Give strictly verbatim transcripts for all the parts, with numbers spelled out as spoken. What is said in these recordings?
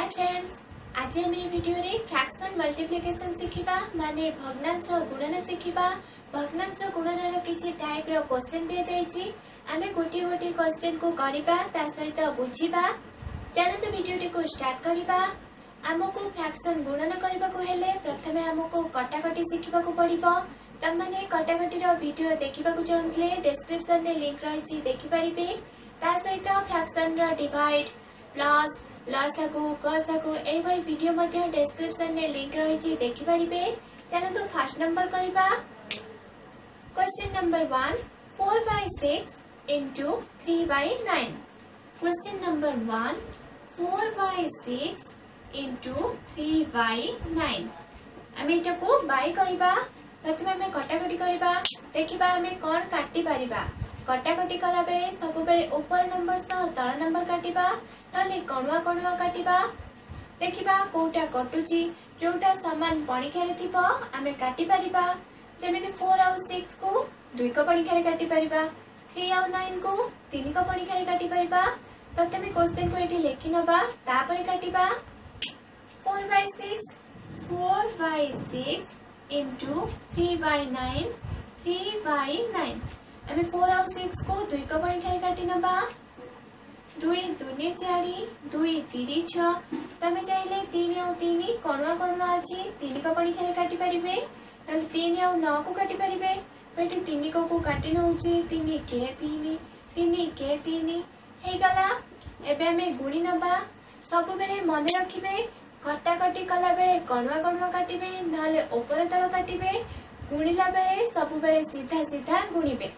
Friends, आज आम video रे फ्रैक्शन मल्टीप्लिकेशन शिखिबा माने भग्नांश गुणन शिखिबा। भग्नांश गुणन किछि टाइप रो क्वेश्चन दिया जायछि। आमे गोटी गोटी क्वेश्चन को करिबा ता सहित बुझिबा। चलो वीडियो को स्टार्ट करिबा। हमको फ्रैक्शन गुणन करबा को हेले प्रथमे हमको कटाकटी शिखिबा को पड़िबो। तमने कटाकटी रो वीडियो देखिबा को चाहले डिस्क्रिप्शन रे लिंक रहिछि देखि परिबे। ता सहित फ्रैक्शन रो डिवाइड प्लस लसागु गसागु ए भाई वीडियो मध्ये डिस्क्रिप्शन में लिंक रही देखि परिबे। चलो तो फर्स्ट नंबर करिबा। Question number one four by six into three by nine. Question number one four by six into three by nine. आम एटा को बाय करिबा। प्रथमे आम कटाकटी करिबा। देखिबा आम कोन काटी परिबा। कटाकटी कला बेले सब बेले ऊपर नंबर सह तळ नंबर काटिबा नले कणुआ कणुआ काटिबा। देखिबा कोटा कटुची जोटा समान पणिखा रे थिबो आमे काटी परिबा। जेमिति फोर आउ सिक्स को दुई को पणिखा रे काटी परिबा। थ्री आउ नाइन को तीन को पणिखा रे काटी परिबा। प्रथमे क्वेश्चन को एठी लेखि नबा तापरे काटिबा। Four by six four by six into three by nine three by nine. आमे फोर आउ सिक्स को दुई को पणिखा रे काटी नबा। दुई दुने चारि दुई तीन छ। तमे चाहिले तीन आउ तीन कणुआ कणुआ अछि तीन को पणिखा रे काटी परिबे। नल तीन आउ नौ को काटी परिबे। बेटी तीन को को काटी नउची तीन के तीन तीन के तीन हे गला। एबे हमें गुणी नबा। सब बेले मने रखिबे कटाकटी कला बेले कणुआ कणुआ काटिबे नले ऊपर तळ काटिबे। गुणिला बेले सब बेले सीधा सीधा गुणिबे।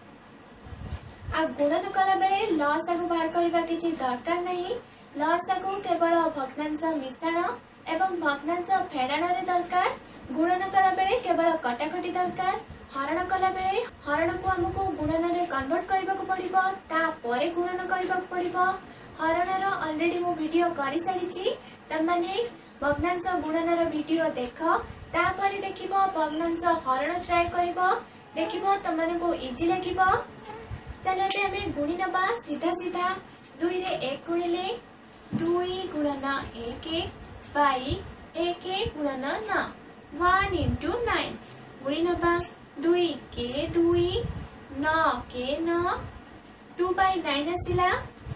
आ गुणन कला बेले लसागु बाहर करबा किछि दरकार नहीं। लसागु केवल भग्नांश मिश्रण एवं भग्नांश फेडाण रे दरकार। गुणन कला बेले केवल कटाकटी दरकार। हरण कला बेले हरण को हमको गुणन रे कन्वर्ट करबा को पड़िबो ता परे गुणन करबा को पड़िबो। हरण रो ऑलरेडी मो वीडियो करि सारिछि। तमने भग्नांश गुणन रो वीडियो देखो ता परे देखिबो भग्नांश हरण ट्राई करबो। देखिबो तमने को इजी लागिबो। चलो पे हमें गुणी नबा सीधा सीधा। दुई रे एक गुणिले दुई गुणन एक बाई एक गुणन नौ वन इंटू नाइन। गुणी नबा दुई के दुई नौ के नौ टू बाई नाइन आसिला।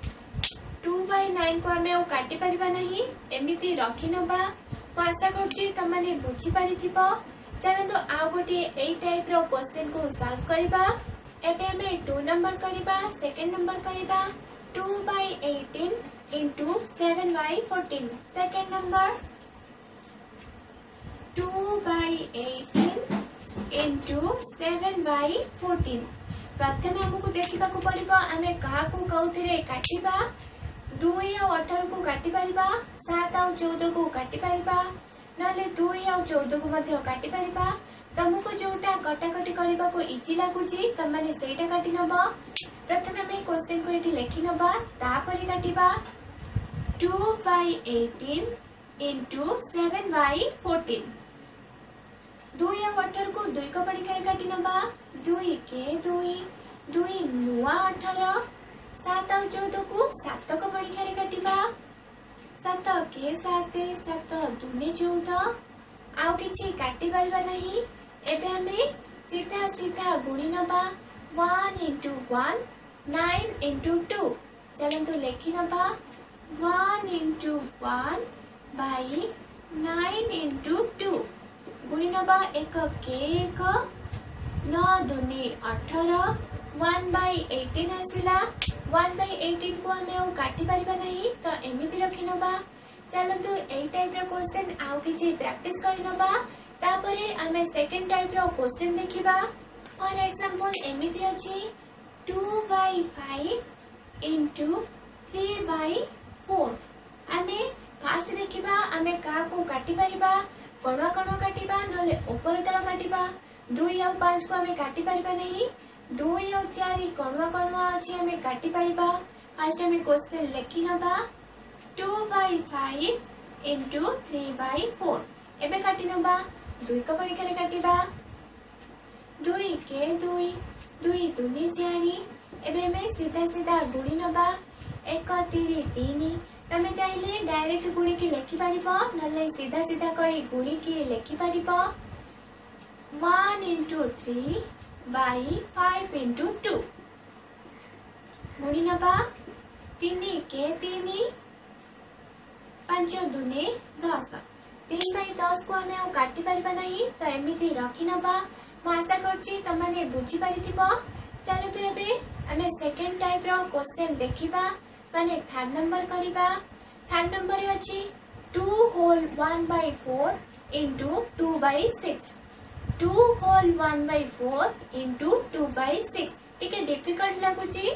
टू बाई नाइन को हमें काटी परिबा नहीं एमिति रखी नबा। मैं आशा करछि तमने बुझी परिथिबो। चलो तो आ गोटे एई टाइप रो क्वेश्चन को सॉल्व करबा। एबे हमें टू नंबर करिबा। सेकंड नंबर करिबा two by eighteen into seven by fourteen. Second number two by eighteen into seven by fourteen. प्रथमे हमको देखिबा को पड़िबो आमे कहा को कौथिरे काटिबा। दुई और अठारह को काटी परिबा। सात और चौदह को काटी परिबा नले दुई और चौदह को मध्य काटी परिबा। तुमको जोटा कटाकटी करबा को इजी लागुची तमने सेटा काटी नबा। प्रथमे हम क्वेश्चन को एठी लेखि नबा तापरे काटिबा। Two by eighteen into seven by fourteen. दुई और अठारह को दुई को पणिखा काटी नबा। दुई के दुई दुई नुआ अठारह। सात और चौदह को सात को पणिखा काटिबा। सात के सात सात दुने चौदह। आउ किछि काटी परिबा नहीं। एबे हमें सीधा सीधा गुणी नबा। One into one nine into two. चलो तो लेखि नबा one into one by nine into two. गुणी नबा एक के एक नौ दुनी अठारह वन बाई एटीन आसिला। वन बाई एटीन को हमें काटी परिबा नहीं तो एमिति रखि नबा। चलो तो एई टाइप रो क्वेश्चन आउ किछि प्रैक्टिस करि नबा। तापरे आमे सेकंड टाइप रो क्वेश्चन देखिबा। फॉर एग्जांपल एमिति अछि two by five into three by four. आमे फास्ट देखिबा आमे का को काटी परिबा कणुआ कणुआ काटिबा नले ऊपर तळ काटिबा। दुई और पांच को आमे काटी परिबा नहीं। दुई और चार कणुआ कणुआ अछि आमे काटी परिबा। फास्ट आमे क्वेश्चन लेखि नबा two by five into three by four. एबे काटी नबा दुई को पणिखा रे काटिबा। दुई के दुई दुई दुनी चारि। एबे हमें सीधा सीधा गुणी नबा। एक तीन तीन तमे चाहिले डायरेक्ट गुणी की लिखि पारिबो नले सीधा सीधा करी गुणी की लिखि पारिबो one into three by five into two गुणी नबा तीन के तीन पांच दुने दस तीन बाई दस को आमे आ काटी पारिबा नहीं तो एमिति रखी नबा मु आशा करछि तमाने बुझी पारिथिबो। चलो तो एबे आमे सेकंड टाइप रो क्वेश्चन देखिबा माने थर्ड नंबर करिबा। थर्ड नंबर रे अछि two whole one by four into two by six two whole one by four into two by six टिके डिफिकल्ट लागुची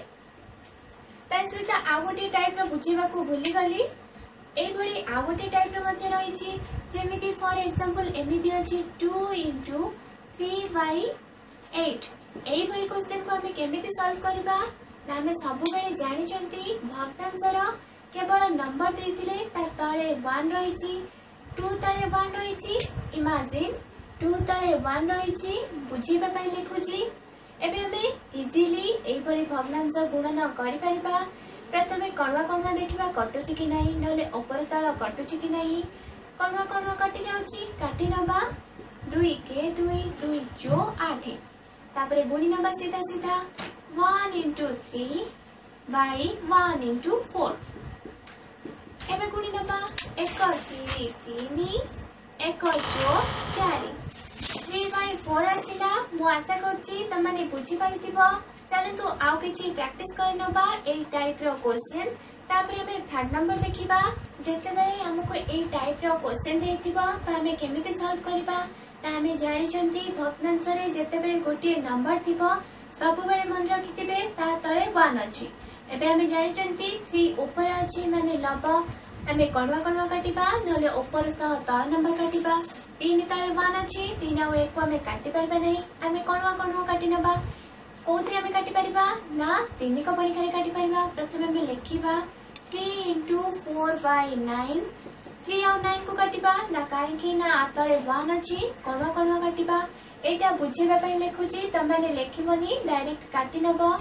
ता सहित आ गोटे टाइप रो बुझीबा को भूली गली ए भली आ गोटे टाइप रो मध्ये रहिची जेमिति फॉर एग्जांपल एमिति अछि two into three by eight एई भली क्वेश्चन को हमें केमिति सॉल्व करबा ना हमें सब बेले जानि चंती भग्नांशर केवल नंबर देथिले ता तळे वन रहिची टू तळे वन रहिची इमेजिन टू तळे वन रहिची बुझीबा पई लिखुची एबे हमें इजीली एई भली भग्नांश गुणन करि परिबा। प्रथमे कणवा कणवा देखिबा कटुची कि नाही नले ऊपर तळ कटुची कि नाही कणवा कणवा कटि जाउची काटी नबा दुई के दुई दुई जो आठ तापरे गुणी नबा सीधा सीधा one into three by one into four एबे गुणी नबा एक तीन तीन एक जो चार थ्री by फोर आसिला मु आशा करछि तमाने बुझी पाइथिबो। चलो तो आउ किछि प्रैक्टिस कर नबा एई टाइप रो क्वेश्चन तापरे हमें थर्ड नंबर देखिबा जेते बेले हमको एई टाइप रो क्वेश्चन देथिबो त हमें केमिति सॉल्व करबा ता हमें जानि चंती भग्नांश रे जेते बेले गोटे नंबर थिबो सब बेले मन रखिथिबे ता तळे वन अछि एबे हमें जानि चंती थ्री ऊपर अछि माने लब हमें कणवा कणवा काटिबा नले ऊपर सह तळ नंबर काटिबा तीन तळे वन अछि तीन आ एक को हमें काटि परबा नै हमें कणवा कणवा काटि नबा कोथि हमें काटि परिबा ना तीन को परीक्षा रे काटि परिबा। प्रथमे हमें लिखिबा three into four by nine three और नाइन को काटिबा ना काहे कि ना आतळे वन अछि कणवा कणवा काटिबा एटा बुझेबा पई लिखुची तमाने लेखिबोनी डायरेक्ट काटि नबो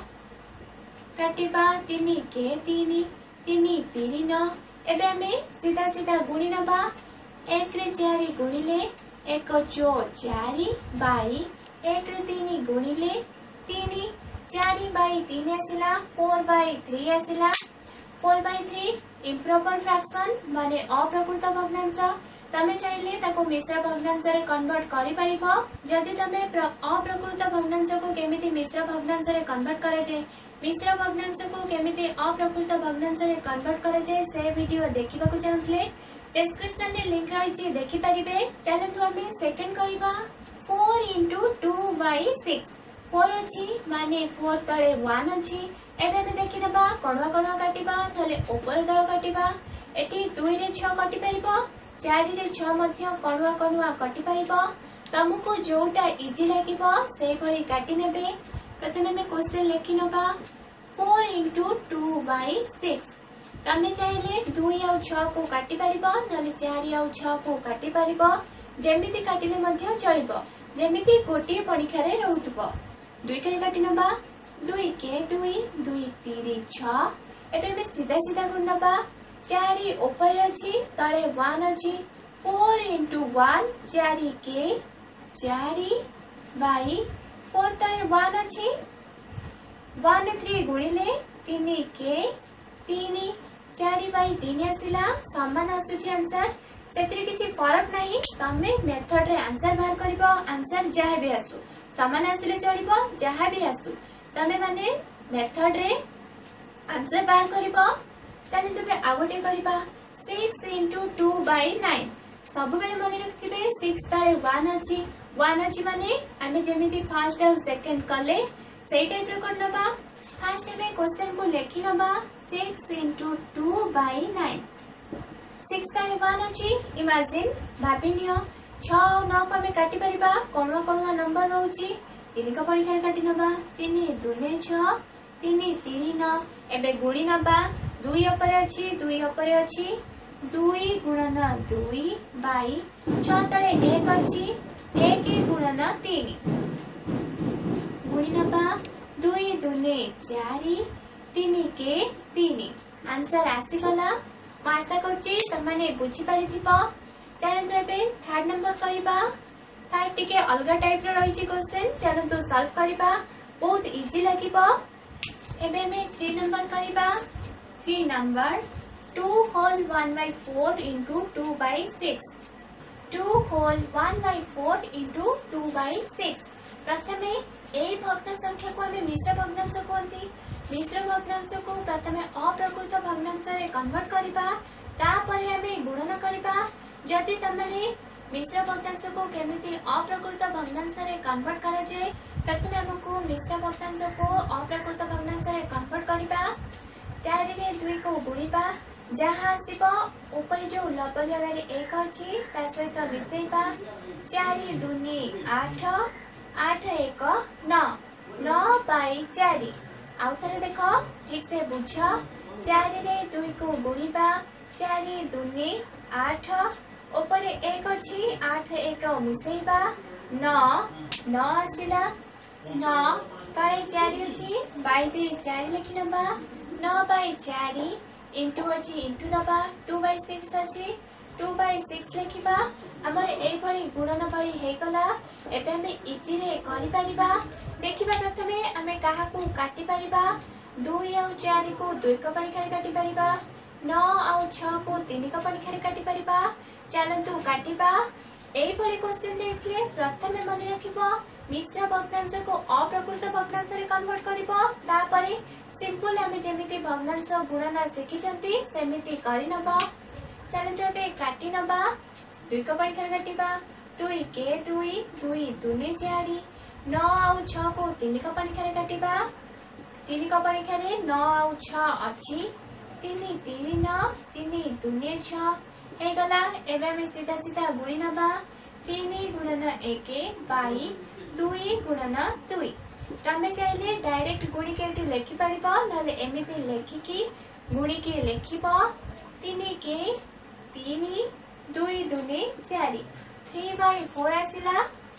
काटिबा तीन के तीन तीन तीन न एबे हमें सीधा सीधा गुणी नबा एक रे चार गुणिले एक जो चार बाई एक रे तीन गुणिले तीन चार बाई तीन आसिला फोर बाई थ्री आसिला four by three improper fraction माने अप्रकृत भग्नांश तमे चाहिले ताको मिश्र भग्नांश रे कन्वर्ट करि परिबो। जदि तमे अप्रकृत भग्नांश को केमिति मिश्र भग्नांश रे कन्वर्ट करा जाय मिश्र भग्नांश को केमिति अप्रकृत भग्नांश रे कन्वर्ट करा जाय से वीडियो देखिबा को चाहतले डिस्क्रिप्शन रे लिंक रहिछि देखि परिबे। चलंतु हमें सेकंड करिबा four into two by six four अछि माने फोर तळे वन अछि एबे हमें देखि नबा कणवा कणवा काटिबा नले ऊपर तळ काटिबा एठी दुई रे छह काटि परिबो चार रे छह मध्य कणवा कणवा काटि परिबो तमको जोटा इजी लागिबो से भली काटि नेबे। प्रथमे हमें क्वेश्चन लिखि नबा four into two by six तमे चाहिले दुई आ छह को काटि परिबो नले चार आ छह को काटि परिबो जेमिति काटिले मध्य चलिबो जेमिति गोटी परीक्षा रे रहउतबो दुई के काटि नबा दुई के दुई दुई तीन छह एबे में सीधा सीधा गुण नबा चार ऊपर अछि तळे वन अछि फोर into वन चार के चार बाई फोर तळे वन अछि वन थ्री गुणिले तीन के तीन चार बाई तीन आसिला समान आसुची आंसर सेतरी किछि फरक नाही तमे मेथड रे आंसर बाहर करबो आंसर जहा भी आसु समान आसिले चलिबो जहा भी आसु तमे माने मेथड रे आंसर बाहर करबो। चली तबे आगोटे करबा six into two by nine सब बेले मन रखिबे सिक्स तळे वन अछि वन अछि माने आमे जेमिति फर्स्ट और सेकंड कले सेई टाइप रे करनबा फर्स्ट में क्वेश्चन को लिखि नबा six into two by nine six तळे वन अछि इमेजिन भाबिनियो छह और नौ को हमें काटि परिबा कोनवा कोनवा नंबर रहउची तीन को परीक्षा काटि नबा तीन दुने छह तीन तीन नौ एबे गुणी नबा दुई ऊपर अछि दुई ऊपर अछि दुई गुणन दुई बाई छह तळे एक अछि एक गुणन तीन गुणी नबा दुई दुने चार तीन के तीन आंसर आसी गला ମୁଁ ଆଶା କରୁଛି ତମମାନେ ବୁଝି ପାରିଥିବ। ଚାଲନ୍ତୁ ଏବେ थर्ड नंबर करबा। थर्ड टिके अलगा टाइप रो रहिछि क्वेश्चन, चलନ୍ତୁ सॉल्व करबा, बहुत इजी लागिबो। एबे में थ्री नंबर करबा। Three number two whole one by four into two by six. Two whole one by four into two by six. प्रथमे ए भग्न संख्या को हमें मिश्र भग्नांश कहते। मिश्र भग्नांश को प्रथमे अप्रकृत भग्नांश रे कन्वर्ट करबा, तापरे हमें गुणन करबा। जदि तमने मिश्र भग्नांश को केमिति अप्रकृत भग्नांश रे कन्वर्ट करा जाय, प्रथमे हमको मिश्र भग्नांश को अप्रकृत भग्नांश रे कन्वर्ट करबा। चार रे दुई को गुणिबा, जहाँ आसिबो ऊपर जो लब जगह रे एक अछि ता सहित मिसेइबा। चार दुनी आठ, आठ एक नौ, नौ बाई चार। आउ थरे देखो ठीक से बुझ। चार रे दुई को गुणिबा, चार दुनी आठ, ऊपर एक अछि आठ एक मिसेइबा। नौ, नौ आसिला, नौ तळे चार अछि बाई दे चार लिखि नबा। नौ बाई चार इंटू अछि इंटू दबा। टू बाई सिक्स अछि, टू बाई सिक्स लिखिबा। हमर ए भली गुणन भली हे गला। एबे हमें इजी रे करि परिबा। देखिबा प्रथमे हमें काहा को काटि परिबा। दुई आउ चार को दुई को परीक्षा रे काटि परिबा। नौ आउ छह को तीन को परीक्षा रे काटि परिबा। चलंतु काटिबा। ए भली क्वेश्चन देखले प्रथमे मन रखिबो मिश्र भग्नांश को अप्रकृत भग्नांश रे कन्वर्ट करिबो। तापरे सिंपल हमें जेमिति भग्नांश गुणन शिखिचंती सेमिति करि नबा। चलंतु एबे काटि नबा। दुई को परीक्षा रे काटिबा। दुई के दुई, दुई दुनी चार, नौ आउ छह को तीन को परीक्षा रे काटिबा। तीन को परीक्षा रे नौ आउ छह अछि, तीन तीन नौ, तीन दुनी छह हे गला। एबे हमें सीधा सीधा गुणी नबा। तीन गुणन एक बाई दुई गुणन दुई। तमे चाहिले डायरेक्ट गुणी के एटी लेखि परिबो, नले एमिति लेखि की गुणी के लेखिबो। तीन के तीन, दुई दुनी चार, थ्री बाई फोर आसिला।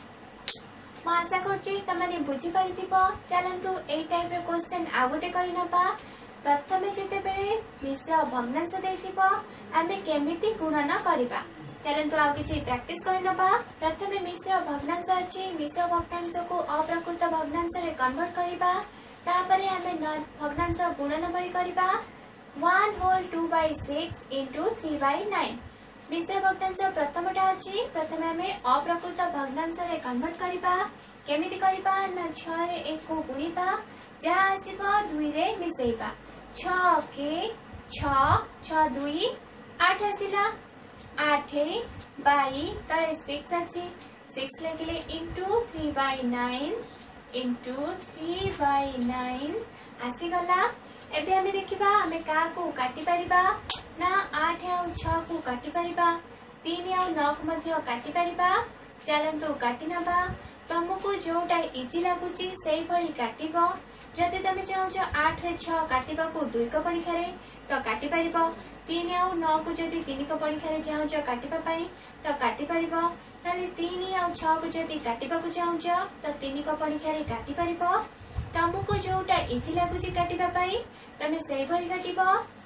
मैं आशा करछि तमने बुझि परिथिबो। चलंतु एई टाइप रे क्वेश्चन आ गोटे करि नबा। प्रथमे जेते बेले मिश्र भग्नांश देथिबो आमे केमिति गुणन करिबा। चलंतु आ किछि प्रैक्टिस करि नबा। प्रथमे मिश्र भग्नांश अछि, मिश्र भग्नांश को अप्रकृत भग्नांश रे कन्वर्ट करिबा। तापरे आमे भग्नांश गुणन भली करिबा। One whole two by six into three by nine. मिश्र भग्नांश प्रथमटा अछि, प्रथमे आमे अप्रकृत भग्नांश रे कन्वर्ट करिबा। केमिति करिबा ना छह रे एक को गुणिबा, जहाँ आसिबो दुई रे मिसेइबा। छह के छह, छह दुई आठ आसिला। आठ बाई तळे सिक्स अछि, सिक्स लिखिले into three by nine, into three by nine आसी गला। एबे हमें देखिबा हमें का को काटि परिबा ना आठ आउ छह को काटि परिबा। तीन आउ नौ को मध्य काटि परिबा। चलंतु काटि नबा। तुमको जोटा इजी लागुची सेई भली काटिबो। जदि तमे चाहौछ आठ रे छह काटिबा को दुई को परीक्षा रे तो काटि परिबो। तीन आउ नौ को जदि तीन को परीक्षा रे चाहौछ काटिबा पई तो काटि परिबो। नले तीन आउ छह को जदि काटिबा को चाहौछ तो तीन को परीक्षा रे काटि परिबो। तुमको जोटा इजी लागुची काटिबा पई तमे सेई भली काटिबो।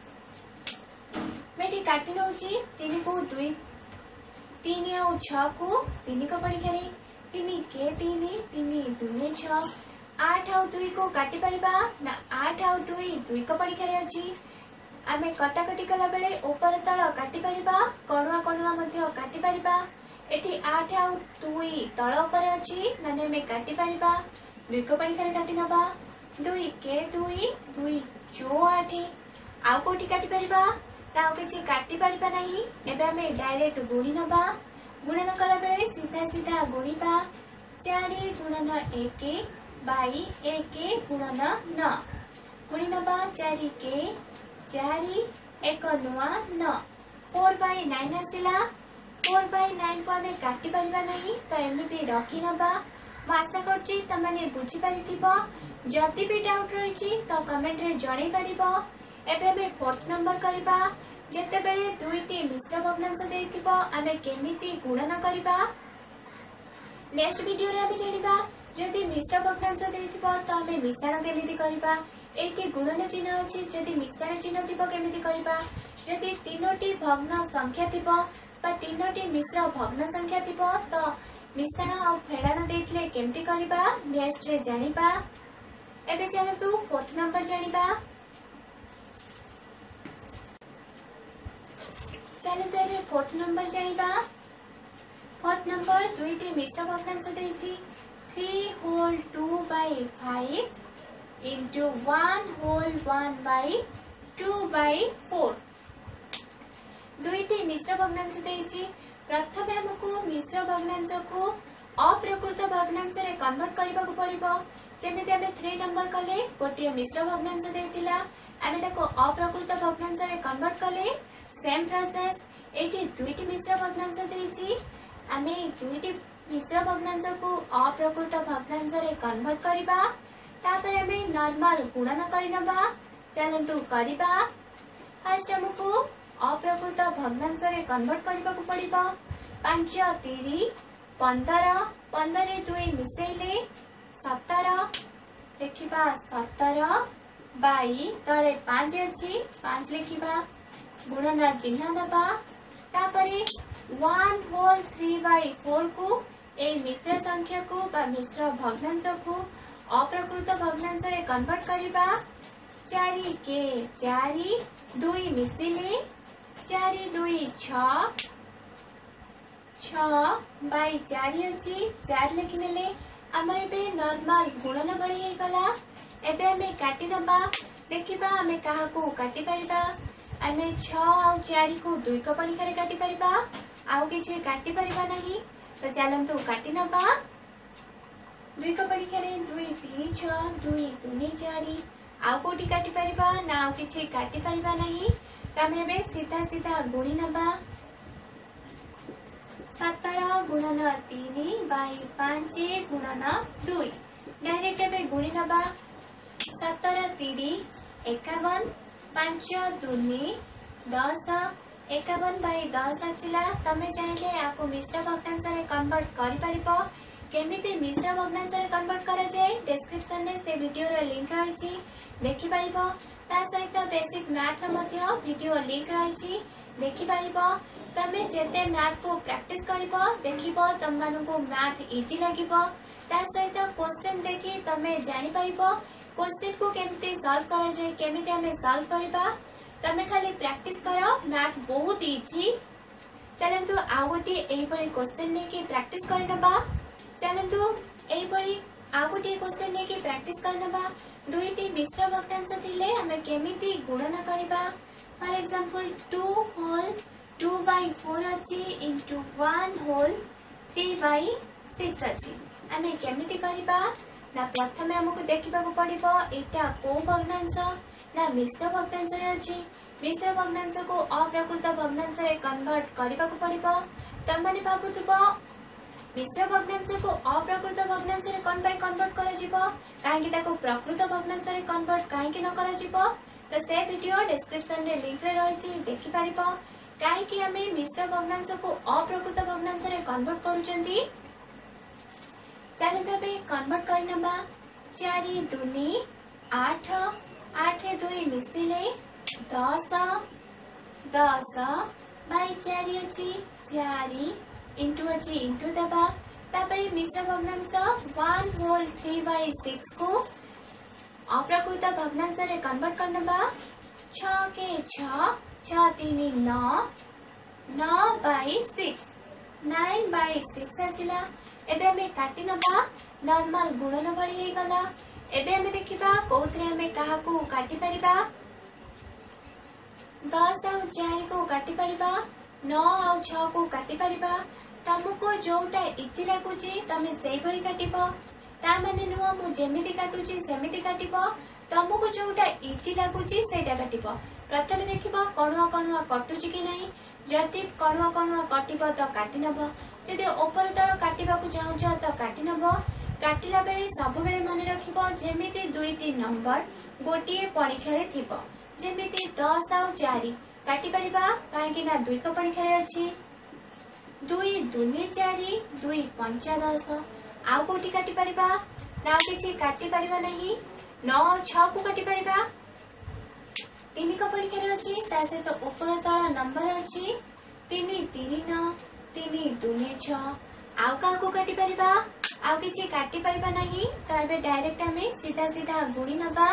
मेटी काटि नउची। तीन को दुई, तीन आउ छह को तीन को परीक्षा रे, तीन के तीन, तीन दुनी छह। आठ आउ दुई को काटि परिबा ना आठ आउ दुई दुई को परीक्षा रे अछि। आमे कटाकटी कला बेले ऊपर तळ काटि परिबा, कणुआ कणुआ मध्य काटि परिबा। एठी आठ आउ दुई तळ ऊपर अछि माने मे काटि परिबा। दुई को परीक्षा रे काटि नबा। दुई के दुई, दुई जो आठ। आउ कोठी काटि परिबा ता किछि काटि परिबा नाही। एबे आमे डायरेक्ट गुणी नबा। गुणन कला बेले सीधा सीधा गुणिबा। चार गुणन एक बाई एक गुणन नौ। गुणी नबा। चार के चार, एक नुआ नौ। फोर बाई नाइन आसिला। फोर बाई नाइन को आमे काटि परिबा नाही तो एमिति रखि नबा। मैं आशा करछि तमने बुझि परिथिबो। जदि भी डाउट रहिछि तो कमेंट रे जणाई परिबो। एबे हमें फोर्थ नंबर करबा। जेते बेले दुईटी मिश्र भग्नांश देथिबो आमे केमिति गुणन करबा। नेक्स्ट वीडियो रे आमे जानिबा जदि मिश्र भग्नांश देथिबो तो आमे मिश्रण केमिति करबा। एठी गुणन चिन्ह अछि, जदि मिश्रण चिन्ह थिबो केमिति करबा। जदि तीनोटी भग्न संख्या थिबो बा तीनोटी मिश्र भग्न संख्या थिबो तो मिश्रण और फेड़ाण देथिले केमती करबा नेक्स्ट रे जानिबा। एबे चलतु फोर्थ नंबर जानिबा। चलतु एबे फोर्थ नंबर जानिबा। फोर्थ नंबर दुईटी मिश्र भग्नांश देछि three whole two by five into one whole one by two by four. दुईटी मिश्र भग्नांश देछि प्रथम हमको मिश्र भग्नांश को अप्रकृत भग्नांश रे कन्वर्ट करबा को पड़िबो। जेमिति हमें थ्री नंबर कले गोटे मिश्र भग्नांश देतिला आमे ताको अप्रकृत भग्नांश रे कन्वर्ट कले सेम प्रोसेस एठी दुईटी मिश्र भग्नांश देछि आमे दुईटी मिश्र भग्नांश को अप्रकृत भग्नांश रे कन्वर्ट करबा तापर हमें नॉर्मल गुणन करनबा। चलंतु करबा। फर्स्ट हमको अप्रकृत भग्नांश रे कन्वर्ट करबा को पड़िबो। पांच तीरी पंद्रह पंद्रह दुई मिसेले सत्रह लिखिबा सत्रह बाई तले पांच अछि पांच लिखिबा गुणन चिन्ह दबा तापरे one whole three by four को ए मिश्र संख्या को बा मिश्र भग्नांश को अप्रकृत भग्नांश रे कन्वर्ट करबा। चारि के चारि दुई मिसिले चारि दुई छ छ बाई चारि अछि चार लिखि नेले हमर एबे नॉर्मल गुणन बळी हे गला। एबे हमें काटी नबा देखिबा हमें काहा को काटी परिबा। हमें छ आ चारि को दुई को परीक्षा रे काटी परिबा आउ किछि काटी परिबा नहीं तो चलंतु काटी नबा। दुई को परीक्षा रे दुई तीन छ दुई दुनी चारि आउ कोटी काटी परिबा ना आउ किछि काटी परिबा नहीं तो हमें एबे सीधा सीधा गुणी नबा। सत्रह गुणन तीन बाई पांच गुणन दुई डायरेक्ट एबे गुणी नबा। सत्रह तीरी एकावन पांच दुनी दस एकावन बाई दस आसिला। तमे चाहिले आको मिश्र भग्नांश रे कन्वर्ट करि परिबो। केमिति मिश्र भग्नांश रे कन्वर्ट करा जाय डिस्क्रिप्शन रे से वीडियो रे लिंक रहिछि देखि परिबो। ता सहित बेसिक मैथ रे मध्य वीडियो लिंक रहिछि देखि परिबो। तमे जेते मैथ को प्रैक्टिस करिबो देखिबो तम मानको मैथ इजी लागिबो। ता सहित क्वेश्चन देखि तमे जानि परिबो क्वेश्चन को केमिति सॉल्व करा जाय केमिति हमें सॉल्व करबा। तमे खाली प्रैक्टिस करो मैथ बहुत इजी। चलंतु आ गोटे एही परी क्वेश्चन ने कि प्रैक्टिस करनबा। चलंतु एही परी आ गोटे क्वेश्चन ने कि प्रैक्टिस करनबा। दुईटी मिश्र भग्नांश थिले हमें केमिति गुणन करबा। For example two whole two by four अछि into one whole three by six अछि हमें केमिति करबा ना प्रथमे हमको देखिबा को पड़िबो एटा को भग्नांश ना मिश्र भग्नांश रे अछि। मिश्र भग्नांश को अप्रकृत भग्नांश रे कन्वर्ट करबा को पड़िबो। तमने भाबुतबो मिश्र भग्नांश को अप्रकृत भग्नांश रे कोन बाय कन्वर्ट करा जिवो काहेकि ताको प्रकृत भग्नांश रे कन्वर्ट काहेकि न करा जिवो तो से वीडियो डिस्क्रिप्शन रे लिंक रे रहिछि देखि परिबो काहेकि हमें मिश्र भग्नांश को अप्रकृत भग्नांश रे कन्वर्ट करूचंती। चलो तबे कन्वर्ट करनबा। चारि दुनी आठ आठ दुई मिसिले दस दस बाई चारि अछि चारि इंटू अछि इंटू दबा तापरे मिश्र भग्नांश one whole three by six को अप्रकृत भग्नांश रे कन्वर्ट करनबा। छ के छ छ तीन नौ नौ by six nine by six आसिला। एबे हमें काटी नबा नॉर्मल गुणन बळी हे गला। एबे हमें देखिबा कोथरे हमें काहा को काटी परिबा। दस आ चार को काटी परिबा नौ आ छ को काटी परिबा। तमको जोटा इजी लागुची तमे सेही भली काटिबो ता माने नुवा मु जेमिति काटुची सेमिति काटिबो। तमको जोटा इजी लागुची सेटा काटिबो। प्रथमे देखिबो कणुआ कणुआ कटुची कि नहीं जति कणुआ कणुआ कटिबो तो काटी नबो। जदि ऊपर तळ काटिबा को चाहौ छ तो काटी नबो। काटिला बेले सब बेले मन रखिबो जेमिति दुई तीन नंबर गोटिए परीक्षा रे थिबो। जेमिति दस आ चार काटी परिबा काहेकि ना दुई को परीक्षा रे अछि। दुई दुनी चारि दुई पंचा दस आउ कोटी काटी परिबा ना किछि काटी परिबा नहीं। नौ छ को काटी परिबा तीन को परीक्षा अच्छी ता सहित ऊपर तल नंबर अच्छी तीन तीन नौ तीन दूनी छ आउ का को काटी परिबा आउ किछि काटी परिबा नहीं तो एबे डायरेक्ट हमें सीधा सीधा गुणी नबा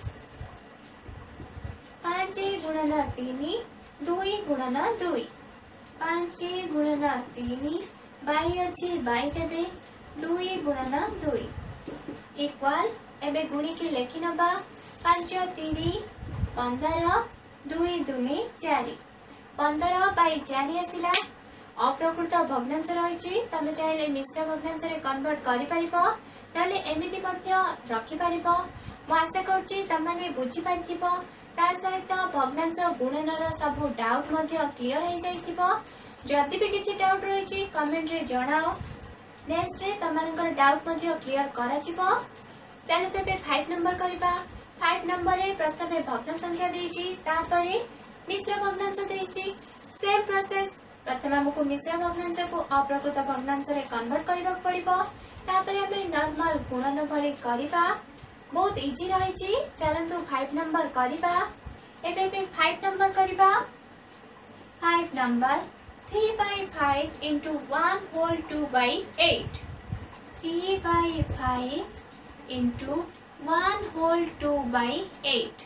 पाँच गुणन तीन दुई गुणन दुई पाँच गुणन तीन बाई अच्छी बाई देबे दुई गुणन दुई इक्वल एबे गुणी के लेखि नबा पाँच तीन पंदर दुई दुनी चारि पंदर बाई चारि आसिला अप्रकृत भग्नांश रही तमे चाहे मिश्र भग्नांश रे कन्वर्ट करि परिबो नले एमिति मध्य रखि परिबो मु आशा करछि तमने बुझि परिथिबो ता सहित भग्नांश गुणनर सब डाउट मध्य क्लियर हो जाइथिबो जदि भी किछि डाउट रही कमेंट रे जणाओ नेक्स्ट रे तमनकर डाउट मध्य क्लियर करा जिवो चलो तबे पाँच नंबर करबा पाँच नंबर रे प्रथमे भग्न संख्या देछि तापरे मिश्र भग्नांश देछि सेम प्रोसेस प्रथम हमको मिश्र भग्नांश को अप्रकृत भग्नांश रे कन्वर्ट करबा पड़िबो तापरे हमें नॉर्मल गुणन भली करबा बहुत इजी रही चलतु पाँच नंबर करबा एबे पे पाँच नंबर करबा पाँच नंबर तीन बाई पाँच into one whole two by eight तीन बाई पाँच into one whole two by eight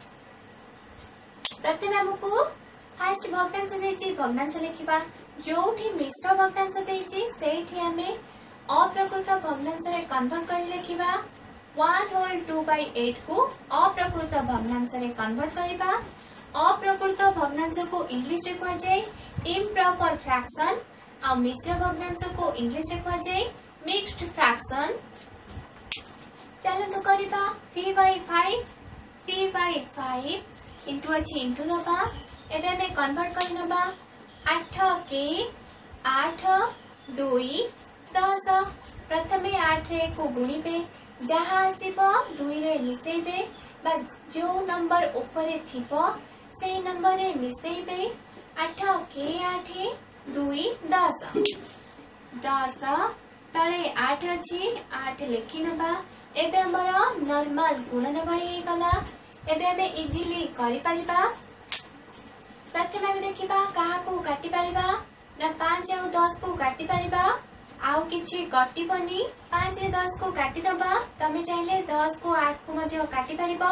प्रथम हमको फर्स्ट भग्नांश देछि भग्नांश लिखिबा जोठी मिश्र भग्नांश देछि सेठी हमें अप्रकृत भग्नांश रे कन्वर्ट कर लिखिबा one whole two by eight को अप्रकृत भग्नांश रे कन्वर्ट करबा अप्रकृत भग्नांश को इंग्लिश रे कहा जाय इम्प्रॉपर फ्रैक्शन और मिश्र भग्नांश को इंग्लिश रे कहा जाय मिक्स्ड फ्रैक्शन चलो तो करबा तीन बाई पाँच तीन बाई पाँच इनटू अछि इनटू दबा एबे हमें कन्वर्ट कर नबा आठ के आठ दुई दस प्रथमे आठ रे को गुणिबे जहाँ आसिबो दुई रे मिसेबे बा जो नंबर ऊपर थिबो से नंबर रे मिसेबे आठ के आठ दुई दस दस तले आठ अछि आठ लिखि नबा एबे हमर नॉर्मल गुणन भली गला एबे हमें इजीली करि परिबा प्रथम हमें देखिबा कहा को काटी परिबा ना पाँच और दस को काटी परिबा आउ किछि कटिबनी पाँच रे दस को काटी दबा तमे चाहिले दस को आठ को मध्य काटी परिबो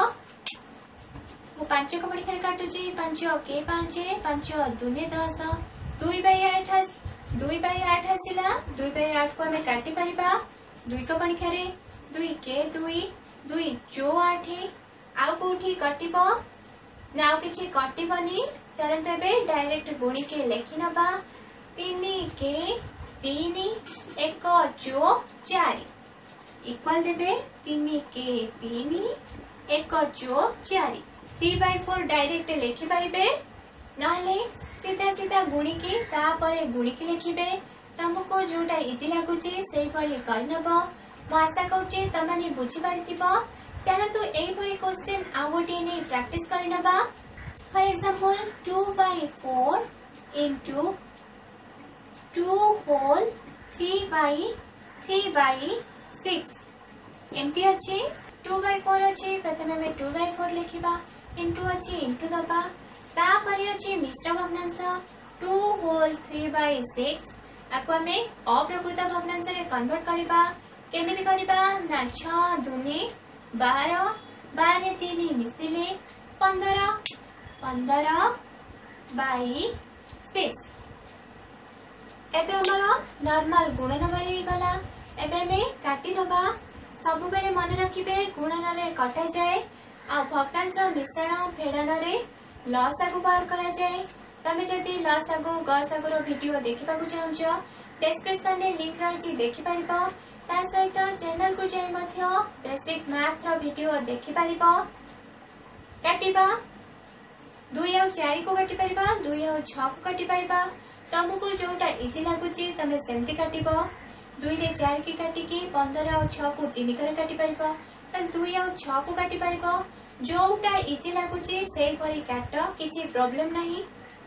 मु पाँच को परीक्षा काटुची पाँच के पाँच पाँच दुने दस दुई बाई आठ दुई बाई आठ आसिला दुई बाई आठ को हमें काटी परिबा दुई को परीक्षा रे दुई के दुई दुई चो आठ आउ कोठी कटिबो ना किछि कटिबनी चलन तबे डायरेक्ट गुणी के लेखि नबा तीन के तीन एक चो चारि इक्वल देबे तीन के तीन एक चो चारि थ्री बाई फोर डायरेक्ट लिखि पारिबे नहले सीधा सीधा गुणी के तापरे गुणी के लिखिबे तुमको जोटा इजी लागुची सेही भली करनबो मु आशा करछि तमने बुझी पारिथिबो चलो तो एई भली क्वेश्चन आ गोटे नै प्रैक्टिस करनबा for example two by four into two whole three by three by six एमती अछि टू बाई फोर अछि प्रथमे में टू बाई फोर लिखिबा into अछि into दबा ता परि अछि मिश्र भग्नांश two whole three by six आको हमें अप्रकृत भग्नांश रे कन्वर्ट करिबा केमिति करिबा ना छ दुनी बारह बारह तीन मिसिले पंद्रह पंद्रह बाई सिक्स एबे हमर नॉर्मल गुणन भली गला एबे में काटी नबा सब बेले मन रखिबे गुणन रे कटा जाए आ भग्नांश मिश्रण फेडन रे लसागु बाहर करा जाए तमे जदि लसागु गसागु रो वीडियो देखिबा को चाहछो डिस्क्रिप्शन रे लिंक रहिछि देखि परिबो ता सहित चैनल को जाई मध्य बेसिक मैथ रो वीडियो देखि परिबो काटिबा दुई और चार को काटी परिबा दुई और छह को काटी परिबा तुमको जोटा इजी लागुची तमे सेमती काटिबो दुई रे चार की काटी की पंद्रह और छह को तीन करे काटी परिबो तल दुई और छह को काटी परिबो जोटा इजी लागुची सेही भली काट किछि प्रॉब्लम नहीं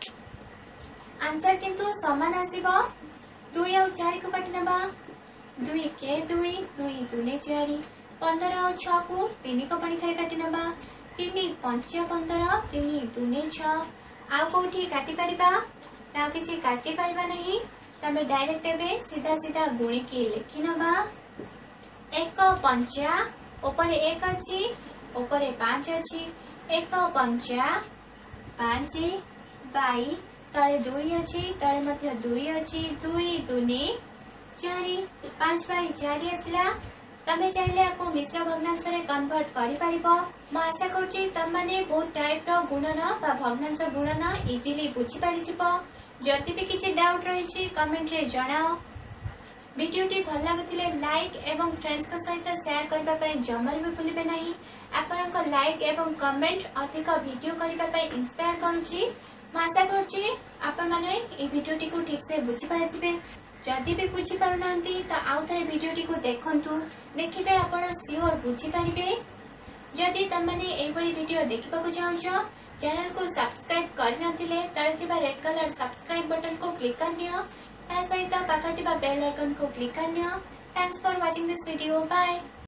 आंसर किंतु समान आसीबो दुई और चार को काटी नबा दुई के दुई दुई दुने चार पंद्रह और छह को तीन को पणी करे काटी नबा तीन पंच पंदर तीन दुने छ आउ कोठी काटी परिबा ना किछि काटी परिबा नहीं तमे डायरेक्ट एबे सीधा सीधा गुणी की लिखि नबा एक पंचा ऊपर एक अछि ऊपर पांच अछि एक पंचा पांच बाई तले दुई अछि तले मध्य दुई अछि दुई दुनी चारि पांच बाई चारि आसला तमे चाहिले को मिश्र भग्नांश रे कन्वर्ट करि परिबो म आशा करछि तम माने बहुत टाइप रो गुणन बा भग्नांश गुणन इजीली बुझि परिथिबो जति भी किछि डाउट रही छि कमेंट रे जणाओ वीडियोटी भल लागुथिले लाइक एवं फ्रेंड्स को सहित शेयर करबा पय जमर भी भूलिबे नाही आपनक लाइक एवं कमेंट अधिक वीडियो करबा पय इंस्पायर करूछि म आशा करछि आपन माने ए वीडियोटी को ठीक से बुझि पाइथिबे जदि भी बुझी पारुनांती तो आउ थे वीडियोटी को देखंतु देखिबे आपण सियोर बुझी पारिबे जदि तमने एई बडी वीडियो देखिबा को चाहछो चैनल को सब्सक्राइब करि नथिले तळे थिबा रेड कलर सब्सक्राइब बटन को क्लिक करनियो ता सहित पाखटिबा बेल आइकन को क्लिक करनियो thanks for watching this video bye.